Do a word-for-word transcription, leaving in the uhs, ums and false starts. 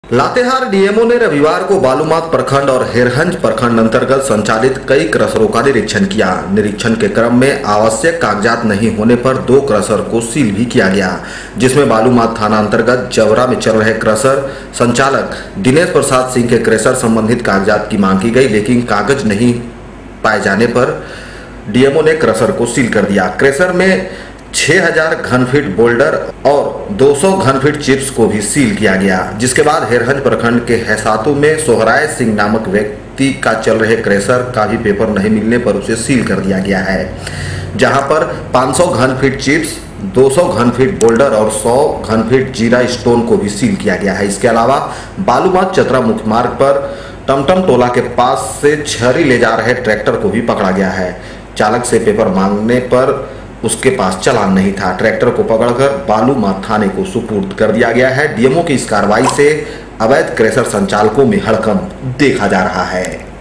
Latehar DMO ने रविवार को बालूमाथ प्रखंड और हेरहंज प्रखंड अंतर्गत संचालित कई क्रशरों का निरीक्षण किया। निरीक्षण के क्रम में आवश्यक कागजात नहीं होने पर दो क्रशर को सील भी किया गया, जिसमें बालूमाथ थाना अंतर्गत जवरा में चल रहे क्रशर संचालक दिनेश प्रसाद सिंह के क्रशर संबंधित कागजात की मांग की गई, लेकिन कागज नहीं पाए जाने पर डीएमओ ने क्रशर को सील कर दिया। क्रशर में छह हज़ार घन फीट बोल्डर और दो सौ घन फीट चिप्स को भी सील किया गया, जिसके बाद हेरहंज प्रखंड के हैसातु में सोहराय सिंह नामक व्यक्ति का चल रहे क्रशर का भी पेपर नहीं मिलने पर उसे सील कर दिया गया है, जहां पर पाँच सौ घन फीट चिप्स, दो सौ घन फीट बोल्डर और सौ घन फीट जीरा स्टोन को भी सील किया गया है। इसके अलावा बालूमाथ चतरा मुख्य मार्ग पर टमटम टोला के पास से छरी ले जा रहे ट्रैक्टर को भी पकड़ा गया है। चालक से पेपर मांगने पर उसके पास चालान नहीं था। ट्रैक्टर को पकड़कर बालूमाथ थाने को सुपुर्द कर दिया गया है। डीएमओ की इस कार्रवाई से अवैध क्रशर संचालकों में हड़कंप देखा जा रहा है।